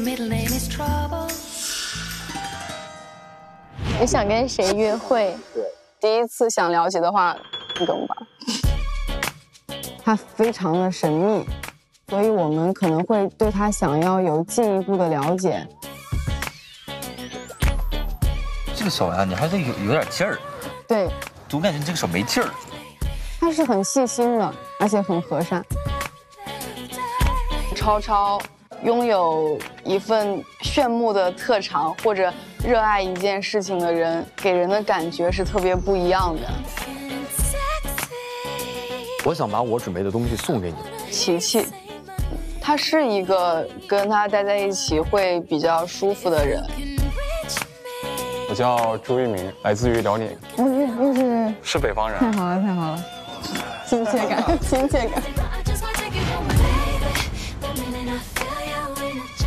你想跟谁约会？ 对，第一次想了解的话，你懂吧？他非常的神秘，所以我们可能会对他想要有进一步的了解。 这个手呀，你还得有点劲儿。 对， 总感觉你这个手没劲儿。 他是很细心的，而且很和善。超超拥有一份炫目的特长或者热爱一件事情的人，给人的感觉是特别不一样的。 我想把我准备的东西送给你。 琪琪，他是一个跟他待在一起会比较舒服的人。 我叫朱一鸣，来自于辽宁。 是北方人。 太好了，太好了，亲切感，亲切感。